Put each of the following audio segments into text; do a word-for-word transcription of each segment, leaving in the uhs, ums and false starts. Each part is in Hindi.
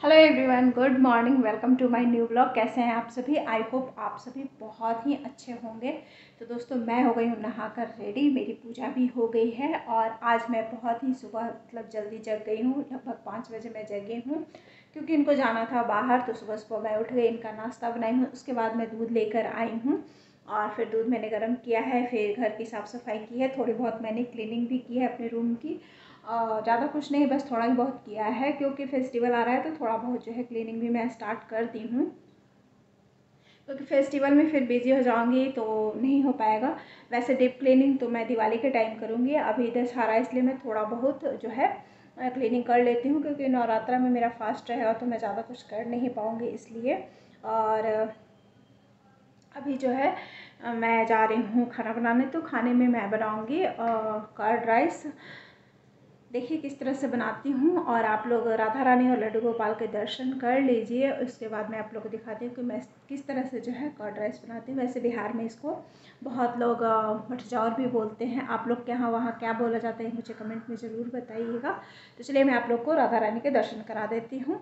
Hello everyone, good morning. Welcome to my new blog. कैसे हैं आप सभी? आई होप आप सभी बहुत ही अच्छे होंगे। तो दोस्तों, मैं हो गई हूँ नहाकर रेडी, मेरी पूजा भी हो गई है और आज मैं बहुत ही सुबह मतलब जल्दी जग गई हूँ। लगभग पाँच बजे मैं जगी हूँ क्योंकि इनको जाना था बाहर। तो सुबह सुबह मैं उठ गई, इनका नाश्ता बनाई हूँ, उसके बाद मैं दूध लेकर आई हूँ और फिर दूध मैंने गर्म किया है, फिर घर की साफ़ सफाई की है, थोड़ी बहुत मैंने क्लीनिंग भी की है अपने रूम की। ज़्यादा कुछ नहीं, बस थोड़ा ही बहुत किया है क्योंकि फेस्टिवल आ रहा है, तो थोड़ा बहुत जो है क्लीनिंग भी मैं स्टार्ट कर दी हूँ क्योंकि फेस्टिवल में फिर बिज़ी हो जाऊँगी तो नहीं हो पाएगा। वैसे डीप क्लीनिंग तो मैं दिवाली के टाइम करूँगी, अभी दशहरा इसलिए मैं थोड़ा बहुत जो है क्लीनिंग कर लेती हूँ क्योंकि नवरात्रा में मेरा फास्ट रहेगा तो मैं ज़्यादा कुछ कर नहीं पाऊँगी इसलिए। और अभी जो है मैं जा रही हूँ खाना बनाने। तो खाने में मैं बनाऊँगी कर्ड राइस। देखिए किस तरह से बनाती हूँ और आप लोग राधा रानी और लड्डू गोपाल के दर्शन कर लीजिए। उसके बाद मैं आप लोगों को दिखाती हूँ कि मैं किस तरह से जो है कर्ड राइस बनाती हूँ। वैसे बिहार में इसको बहुत लोग मठजौर भी बोलते हैं। आप लोग के यहाँ वहाँ क्या बोला जाता है मुझे कमेंट में ज़रूर बताइएगा। तो चलिए मैं आप लोग को राधा रानी के दर्शन करा देती हूँ।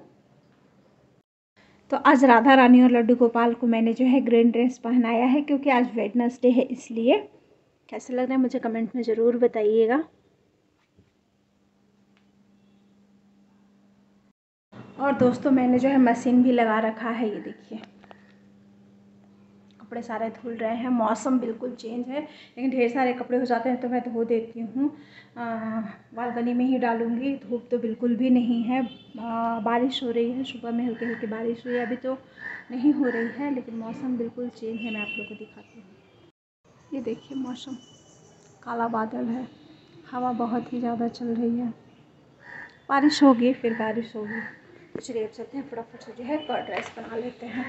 तो आज राधा रानी और लड्डू गोपाल को मैंने जो है ग्रीन ड्रेस पहनाया है क्योंकि आज वेडनेसडे है, इसलिए। कैसे लग रहा है मुझे कमेंट में ज़रूर बताइएगा। और दोस्तों, मैंने जो है मशीन भी लगा रखा है, ये देखिए कपड़े सारे धुल रहे हैं। मौसम बिल्कुल चेंज है लेकिन ढेर सारे कपड़े हो जाते हैं तो मैं धो देती हूँ। बालकनी में ही डालूँगी, धूप तो बिल्कुल भी नहीं है। आ, बारिश हो रही है, सुबह में हल्की हल्की बारिश हुई है, अभी तो नहीं हो रही है लेकिन मौसम बिल्कुल चेंज है। मैं आप लोगों को दिखाती हूँ, ये देखिए मौसम काला बादल है, हवा बहुत ही ज़्यादा चल रही है। बारिश होगी फिर बारिश होगी। चलिए अब चलते हैं, फटाफट से जो है कर्ड राइस बना लेते हैं।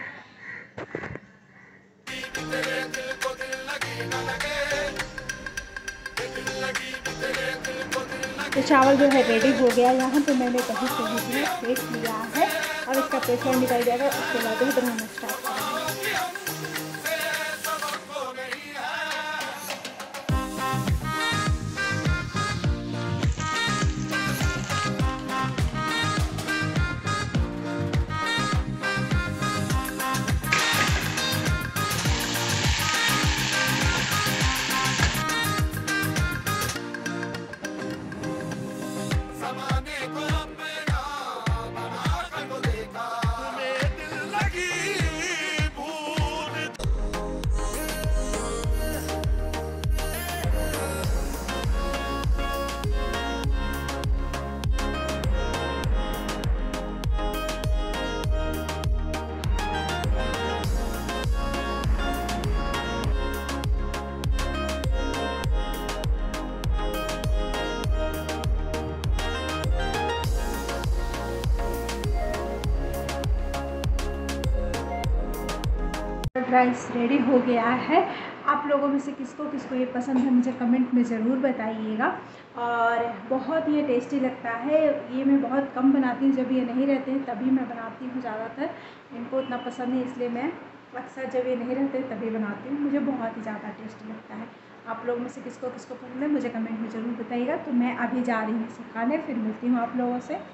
तो चावल जो है रेडी हो गया। यहाँ पे मैंने दही से भी जो है फेंट लिया है और इसका प्रेशर निकल जाएगा। उसके बाद जो है बनाना स्टार्ट करेंगे। राइस रेडी हो गया है। आप लोगों में से किसको किसको ये पसंद है मुझे कमेंट में ज़रूर बताइएगा। और बहुत ये टेस्टी लगता है। ये मैं बहुत कम बनाती हूँ, जब ये नहीं रहते हैं तभी मैं बनाती हूँ। ज़्यादातर इनको इतना पसंद है इसलिए मैं अक्सर जब ये नहीं रहते तभी बनाती हूँ। मुझे बहुत ही ज़्यादा टेस्टी लगता है। आप लोगों में से किसको किसको पसंद है मुझे कमेंट में ज़रूर बताइएगा। तो मैं अभी जा रही हूँ सिखाने, फिर मिलती हूँ आप लोगों से।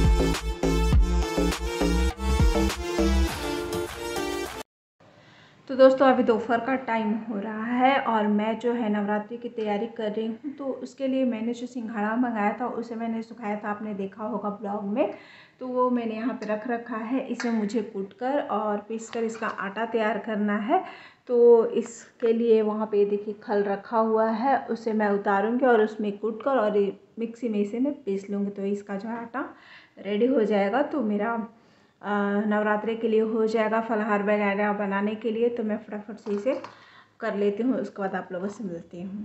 तो दोस्तों अभी दोपहर का टाइम हो रहा है और मैं जो है नवरात्रि की तैयारी कर रही हूँ। तो उसके लिए मैंने जो सिंघाड़ा मंगाया था उसे मैंने सुखाया था, आपने देखा होगा ब्लॉग में। तो वो मैंने यहाँ पे रख रखा है। इसे मुझे कूटकर और पीसकर इसका आटा तैयार करना है। तो इसके लिए वहाँ पे देखिए खल रखा हुआ है, उसे मैं उतारूँगी और उसमें कूटकर और मिक्सी में इसे मैं पीस लूँगी। तो इसका जो आटा रेडी हो जाएगा तो मेरा नवरात्रि के लिए हो जाएगा, फलाहार वगैरह बनाने के लिए। तो मैं फटाफट से इसे कर लेती हूँ, उसके बाद आप लोगों से मिलती हूँ।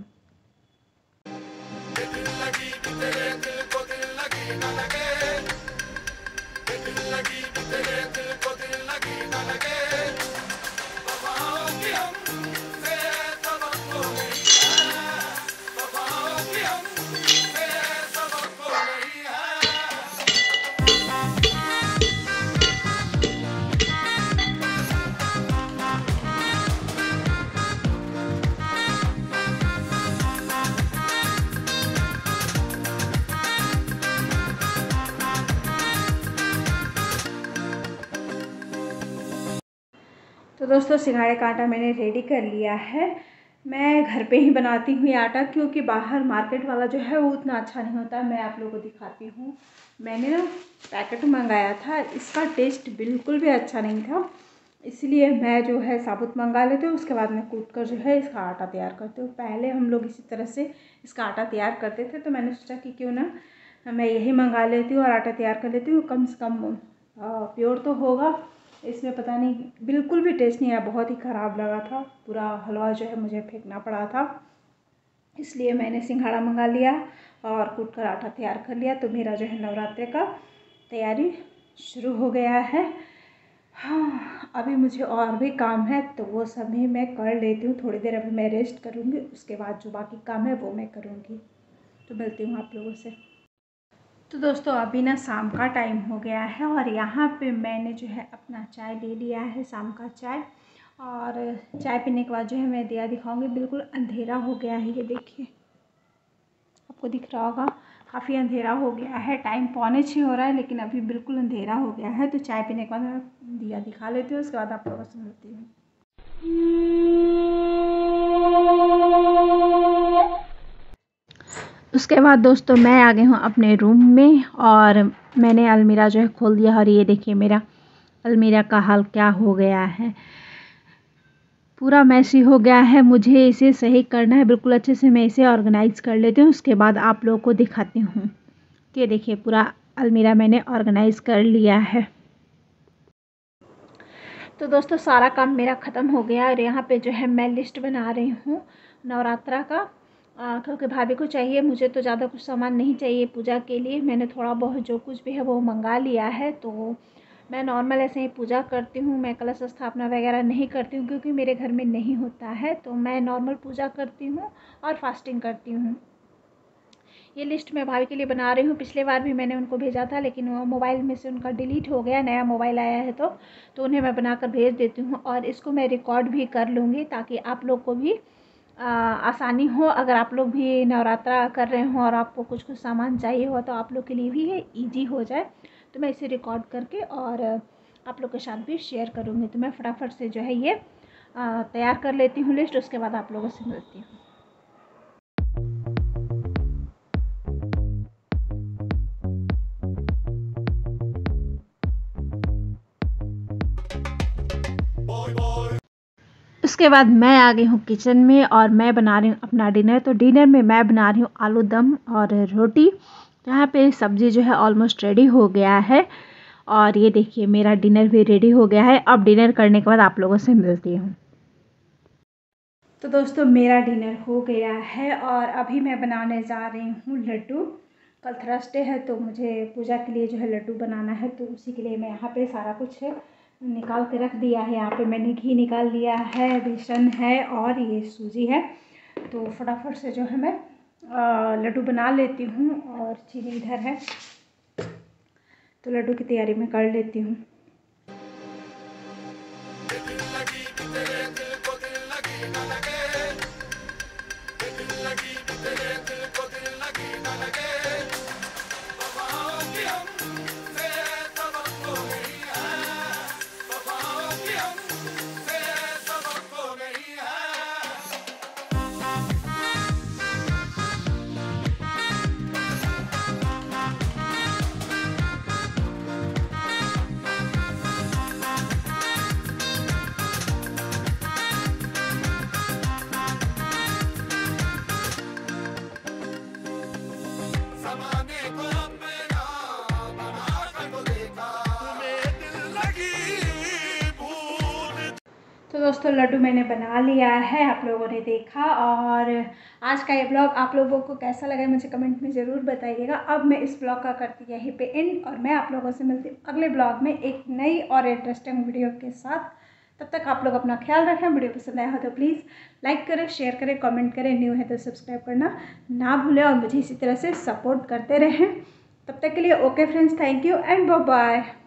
तो दोस्तों सिंघाड़े का आटा मैंने रेडी कर लिया है। मैं घर पे ही बनाती हूँ ये आटा, क्योंकि बाहर मार्केट वाला जो है वो उतना अच्छा नहीं होता। मैं आप लोगों को दिखाती हूँ। मैंने ना पैकेट मंगाया था, इसका टेस्ट बिल्कुल भी अच्छा नहीं था, इसलिए मैं जो है साबुत मंगा लेती हूँ। उसके बाद मैं कूट कर जो है इसका आटा तैयार करती हूँ। पहले हम लोग इसी तरह से इसका आटा तैयार करते थे, तो मैंने सोचा कि क्यों ना मैं यही मंगा लेती हूँ और आटा तैयार कर लेती हूँ। कम से कम प्योर तो होगा। इसमें पता नहीं बिल्कुल भी टेस्ट नहीं आया, बहुत ही ख़राब लगा था। पूरा हलवा जो है मुझे फेंकना पड़ा था, इसलिए मैंने सिंघाड़ा मंगा लिया और कूट कर आटा तैयार कर लिया। तो मेरा जो है नवरात्रि का तैयारी शुरू हो गया है। हाँ, अभी मुझे और भी काम है, तो वो सभी मैं कर लेती हूँ। थोड़ी देर अभी मैं रेस्ट करूँगी, उसके बाद जो बाकी काम है वो मैं करूँगी। तो मिलती हूँ आप लोगों से। तो दोस्तों अभी ना शाम का टाइम हो गया है और यहाँ पे मैंने जो है अपना चाय ले लिया है, शाम का चाय। और चाय पीने के बाद जो है मैं दिया दिखाऊंगी। बिल्कुल अंधेरा हो गया है, ये देखिए, आपको दिख रहा होगा, काफ़ी अंधेरा हो गया है। टाइम पौने छः हो रहा है, लेकिन अभी बिल्कुल अंधेरा हो गया है। तो चाय पीने के बाद मैं दिया दिखा लेती हूँ, उसके बाद आप लोगों से मिलती हूँ। उसके बाद दोस्तों मैं आ गई हूँ अपने रूम में और मैंने अलमीरा जो है खोल दिया। और ये देखिए मेरा अलमीरा का हाल क्या हो गया है, पूरा मैसी हो गया है। मुझे इसे सही करना है बिल्कुल अच्छे से। मैं इसे ऑर्गेनाइज़ कर लेती हूँ, उसके बाद आप लोगों को दिखाती हूँ। तो ये देखिए पूरा अलमीरा मैंने ऑर्गेनाइज़ कर लिया है। तो दोस्तों सारा काम मेरा ख़त्म हो गया और यहाँ पे जो है मैं लिस्ट बना रही हूँ नवरात्रा का, क्योंकि भाभी को चाहिए। मुझे तो ज़्यादा कुछ सामान नहीं चाहिए पूजा के लिए। मैंने थोड़ा बहुत जो कुछ भी है वो मंगा लिया है। तो मैं नॉर्मल ऐसे ही पूजा करती हूँ। मैं कलश स्थापना वगैरह नहीं करती हूँ, क्योंकि मेरे घर में नहीं होता है। तो मैं नॉर्मल पूजा करती हूँ और फास्टिंग करती हूँ। ये लिस्ट मैं भाभी के लिए बना रही हूँ। पिछले बार भी मैंने उनको भेजा था, लेकिन वो मोबाइल में से उनका डिलीट हो गया, नया मोबाइल आया है तो तो उन्हें मैं बनाकर भेज देती हूँ। और इसको मैं रिकॉर्ड भी कर लूँगी, ताकि आप लोग को भी आ, आसानी हो। अगर आप लोग भी नवरात्रा कर रहे हो और आपको कुछ कुछ सामान चाहिए हो, तो आप लोग के लिए भी ये ईजी हो जाए। तो मैं इसे रिकॉर्ड करके और आप लोग के साथ भी शेयर करूँगी। तो मैं फटाफट से जो है ये तैयार कर लेती हूँ लिस्ट, उसके बाद आप लोगों से मिलती हूँ। उसके बाद मैं आ गई हूँ किचन में और मैं बना रही हूँ अपना डिनर। तो डिनर में मैं बना रही हूँ आलू दम और रोटी। यहाँ पे सब्ज़ी जो है ऑलमोस्ट रेडी हो गया है और ये देखिए मेरा डिनर भी रेडी हो गया है। अब डिनर करने के बाद आप लोगों से मिलती हूँ। तो दोस्तों मेरा डिनर हो गया है और अभी मैं बनाने जा रही हूँ लड्डू। कल थर्सडे है, तो मुझे पूजा के लिए जो है लड्डू बनाना है। तो उसी के लिए मैं यहाँ पे सारा कुछ निकाल के रख दिया है। यहाँ पे मैंने घी निकाल लिया है, बेसन है और ये सूजी है। तो फटाफट से जो है मैं लड्डू बना लेती हूँ और चीनी इधर है, तो लड्डू की तैयारी मैं कर लेती हूँ। तो दोस्तों लड्डू मैंने बना लिया है, आप लोगों ने देखा। और आज का ये ब्लॉग आप लोगों को कैसा लगा मुझे कमेंट में ज़रूर बताइएगा। अब मैं इस ब्लॉग का करती यहीं पे एंड, और मैं आप लोगों से मिलती हूँ अगले ब्लॉग में एक नई और इंटरेस्टिंग वीडियो के साथ। तब तक आप लोग अपना ख्याल रखें। वीडियो पसंद आया हो तो प्लीज़ लाइक करें, शेयर करें, कमेंट करें। न्यू है तो सब्सक्राइब करना ना भूलें और मुझे इसी तरह से सपोर्ट करते रहें। तब तक के लिए okay friends, thank you and bye bye.